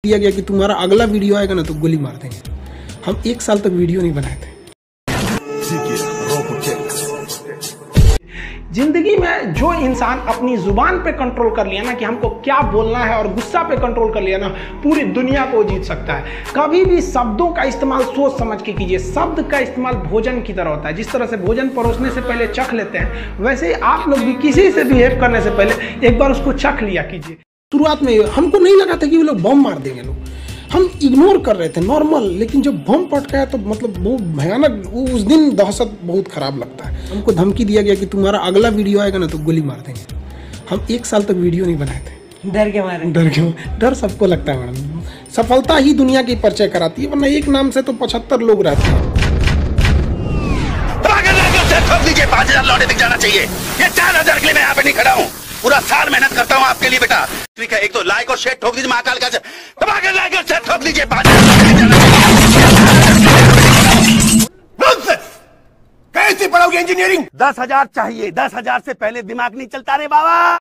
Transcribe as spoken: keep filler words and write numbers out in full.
दिया गया कि तुम्हारा अगला वीडियो आएगा ना तो गोली मार देंगे। हम एक साल तक वीडियो नहीं बनाए थे। जिंदगी में जो इंसान अपनी जुबान पे कंट्रोल कर लिया ना कि हमको क्या बोलना है और गुस्सा पे कंट्रोल कर लिया ना, पूरी दुनिया को जीत सकता है। कभी भी शब्दों का इस्तेमाल सोच समझ के कीजिए। शब्द का इस्तेमाल भोजन की तरह होता है। जिस तरह से भोजन परोसने से पहले चख लेते हैं, वैसे ही आप लोग भी किसी से बिहेव करने से पहले एक बार उसको चख लिया कीजिए। शुरुआत में हमको नहीं लगा था कि वो लोग बम मार देंगे। लोग हम इग्नोर कर रहे थे नॉर्मल, लेकिन जब बम पट गया तो मतलब बहुत भयानक, उस दिन दहशत बहुत खराब लगता है। हमको धमकी दिया गया कि तुम्हारा अगला वीडियो आएगा ना तो गोली मार देंगे। हम एक साल तक वीडियो नहीं बनाए थे। डर के मारे डर क्यों? डर सबको लगता है मैडम। सफलता ही दुनिया की परिचय कराती है, वरना एक नाम से तो पचहत्तर लोग रहते हैं। पाँच हजार लौटे दिख जाना चाहिए। ये चार हजार के लिए मैं यहाँ पे नहीं खड़ा हूँ। पूरा साल मेहनत करता हूँ आपके लिए बेटा। ठीक है, एक तो लाइक और शेयर ठोक दीजिए। महाकाल का धमाके लाइक और शेयर ठोक दीजिए। पाँच कैसी पढ़ोगे इंजीनियरिंग? दस हजार चाहिए। दस हजार से पहले दिमाग नहीं चलता रे बाबा।